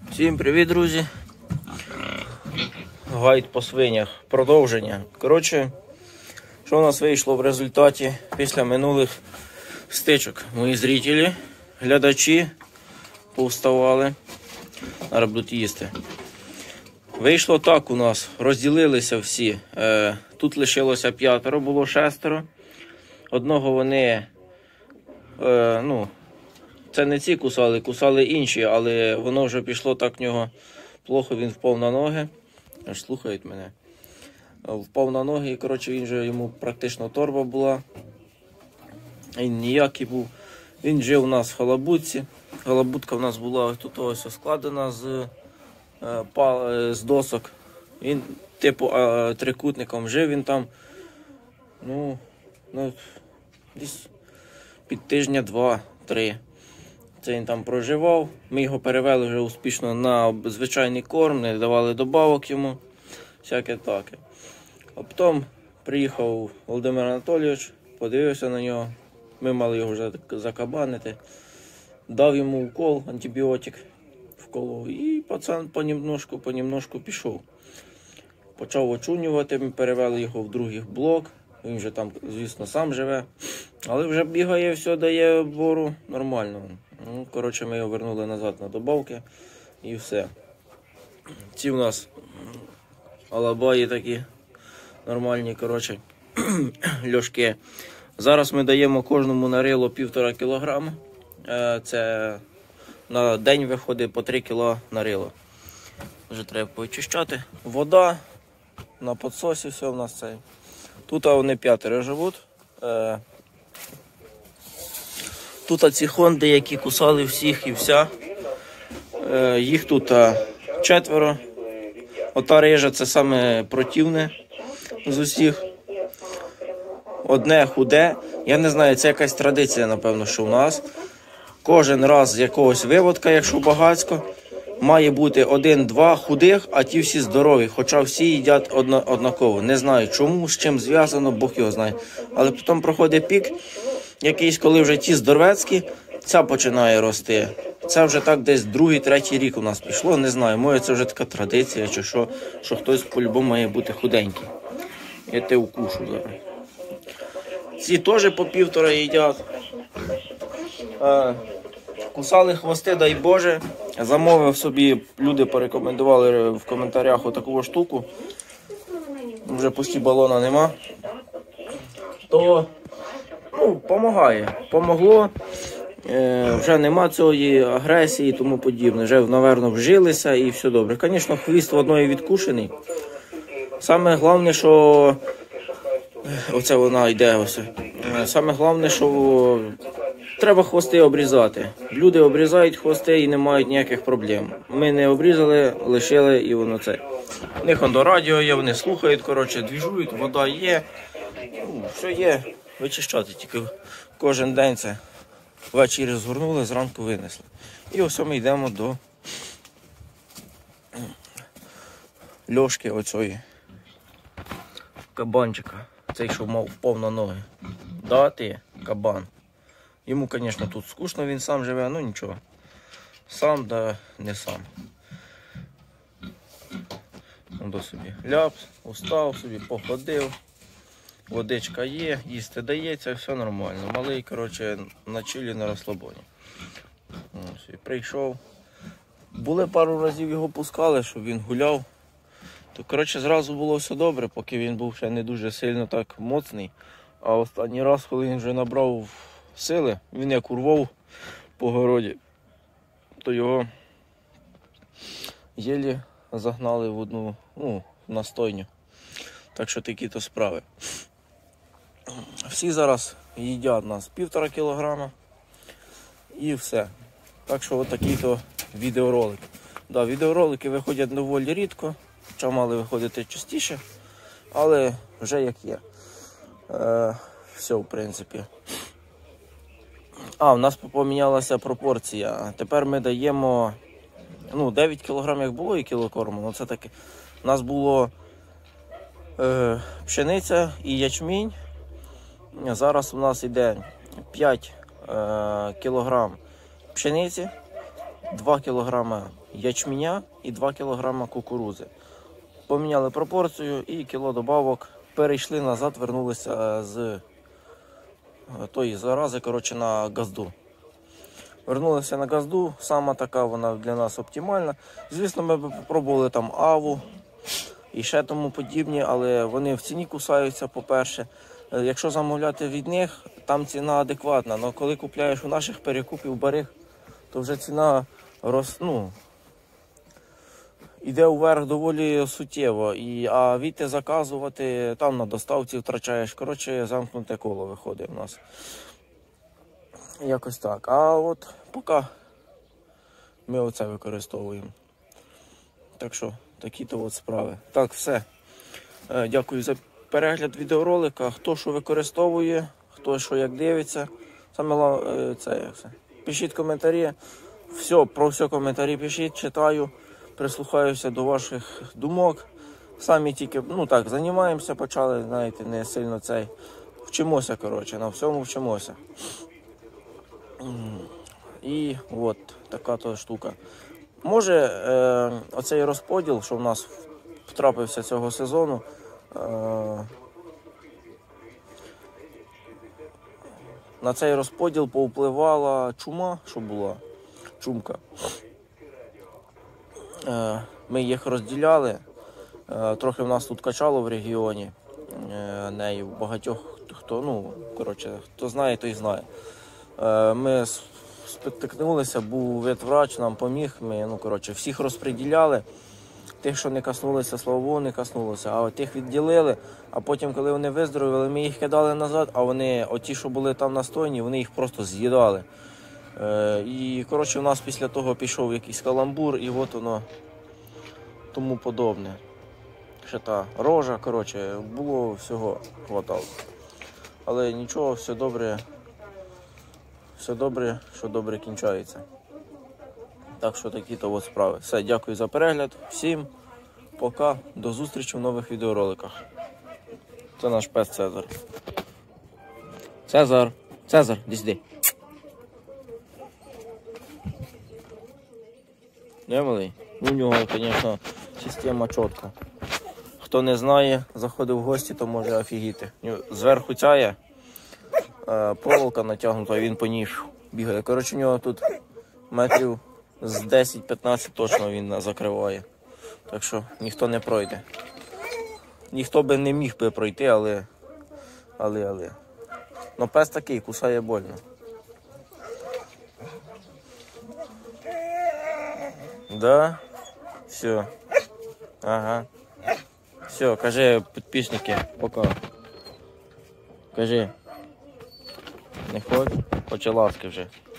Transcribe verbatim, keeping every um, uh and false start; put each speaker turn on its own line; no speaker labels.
Всім привіт, друзі! Гайд по свинях. Продовження. Коротше, що у нас вийшло в результаті після минулих стичок? Мої зрителі, глядачі повставали. Зараз будуть їсти. Вийшло так у нас. Розділилися всі. Тут лишилося п'ятеро, було шестеро. Одного вони, ну, це не ці кусали, кусали інші, але воно вже пішло так в нього плохо, він впав на ноги. Аж слухають мене. Впав на ноги і, коротше, він же, йому практично торба була. Він ніякий був. Він жив у нас в халабутці. Халабутка в нас була тут ось складена з, з досок. Він типу трикутником жив він там. Ну, ну десь під тижня два-три. Це він там проживав. Ми його перевели вже успішно на звичайний корм, не давали добавок йому. Всяке таке. А потім приїхав Володимир Анатолійович, подивився на нього. Ми мали його вже закабанити. Дав йому укол, антибіотик вколов. І пацан понемножку, понемножку пішов. Почав очунювати, ми перевели його в другий блок. Він вже там, звісно, сам живе. Але вже бігає, все дає бору нормально. Ну, коротше, ми його вернули назад на добавки і все. Ці у нас алабаї такі нормальні, коротше, льошки. Зараз ми даємо кожному на рило півтора кілограма. Це на день виходить по три кіло на рило. Вже треба почищати. Вода на підсосі, все у нас це. Тут вони п'ятеро живуть. Тут ці хонди, які кусали всіх і вся. Їх тут четверо. Ота рижа це саме противне з усіх. Одне худе. Я не знаю, це якась традиція, напевно, що у нас. Кожен раз з якогось виводка, якщо багатсько, має бути один-два худих, а ті всі здорові. Хоча всі їдять одна, однаково. Не знаю чому, з чим зв'язано, Бог його знає. Але потім проходить пік якийсь, коли вже ті здоровецькі, ця починає рости. Це вже так десь другий, третій рік у нас пішло, не знаю, може це вже така традиція, чи що, що хтось по-любому має бути худенький. Я те укушу зараз. Ці теж по півтора їдять. Кусали хвости, дай Боже. Замовив собі, люди порекомендували в коментарях отаку штуку. Вже пусті балона нема. То, ну, помагає. Помогло. Е, вже нема цієї агресії і тому подібне. Вже, напевно, вжилися і все добре. Звісно, хвіст в одної відкушений. Саме головне, що... Оце вона йде ось. Саме головне, що треба хвости обрізати. Люди обрізають хвости і не мають ніяких проблем. Ми не обрізали, лишили і воно це. У них до радіо є, вони слухають, коротше, двіжують, вода є. Ну, все є, вичищати тільки кожен день це. Ввечері згорнули, зранку винесли. І ось ми йдемо до льошки оцої кабанчика. Цей, що мав впав на ноги. Дати кабан. Йому, звісно, тут скучно, він сам живе, ну нічого. Сам, да не сам. Он до собі ляп, устав собі, походив. Водичка є, їсти дається, все нормально. Малий, коротше, на чилі, на розслабоні. Ось, і прийшов. Були пару разів його пускали, щоб він гуляв. То, коротше, зразу було все добре, поки він був ще не дуже сильно так моцний. А останній раз, коли він вже набрав сили, він як урвав по городі, то його єлі загнали в одну, ну, на стойню. Так що такі-то справи. Всі зараз їдять нас півтора кілограма і все. Так що отакий-то відеоролик. Да, відеоролики виходять доволі рідко, хоча мали виходити частіше, але вже як є. Е, все, в принципі. А, у нас помінялася пропорція. Тепер ми даємо, ну, дев'ять кілограмів як було і кілокорму, ну це таке. У нас було е, пшениця і ячмінь. Зараз у нас йде п'ять е, кілограм пшениці два кілограми ячменя і два кілограми кукурузи. Поміняли пропорцію і кіло добавок. Перейшли назад, вернулися з тої зарази, коротше, на газду. Вернулися на газду, сама така вона для нас оптимальна. Звісно, ми б спробували там аву і ще тому подібні, але вони в ціні кусаються, по-перше. Якщо замовляти від них, там ціна адекватна, але коли купляєш у наших перекупів бариг, то вже ціна роз, ну, йде вверх доволі суттєво. І, а війти заказувати, там на доставці втрачаєш. Коротше, замкнуте коло виходить в нас. Якось так. А от поки ми оце використовуємо. Так що, такі-то от справи. Так, все. Дякую за перегляд відеоролика. Хто що використовує, хто що як дивиться. Саме головне, це як все. Пишіть коментарі. Все, про все коментарі пишіть, читаю. Прислухаюся до ваших думок. Самі тільки, ну так, займаємося, почали, знаєте, не сильно цей. Вчимося, коротше, на всьому вчимося. І от така то штука. Може, е, оцей розподіл, що в нас втрапився цього сезону, е, на цей розподіл повпливала чума, що була, чумка. Е, ми їх розділяли, е, трохи в нас тут качало в регіоні, е, неї багатьох, хто, ну, коротше, хто знає, той знає. Е, ми спотикнулися, був ветврач, нам поміг, ми, ну, коротше, всіх розподіляли. Тих, що не коснулися, слава Богу, не коснулося, а тих відділили, а потім, коли вони виздоровіли, ми їх кидали назад, а вони, оті, що були там настойні, вони їх просто з'їдали. Е, і, коротше, у нас після того пішов якийсь каламбур, і от воно тому подобне. Ще та рожа, коротше, було всього, хватало. Але нічого, все добре, все добре, що добре кінчається. Так що такі-то от справи. Все, дякую за перегляд. Всім пока. До зустрічі в нових відеороликах. Це наш пес Цезар. Цезар. Цезар, іди сюди. Не, малий? У нього, звісно, система чітка. Хто не знає, заходив в гості, то може офігіти. Зверху цяє, проволока натягнута, і він по ній бігає. Коротше, у нього тут метрів з десять-п'ятнадцять точно він закриває. Так що ніхто не пройде. Ніхто би не міг би пройти, але... Але, але... Ну пес такий, кусає больно. Да? Все. Ага. Все, кажи, підписники, пока. Кажи. Не хочеш? Хоче ласки вже.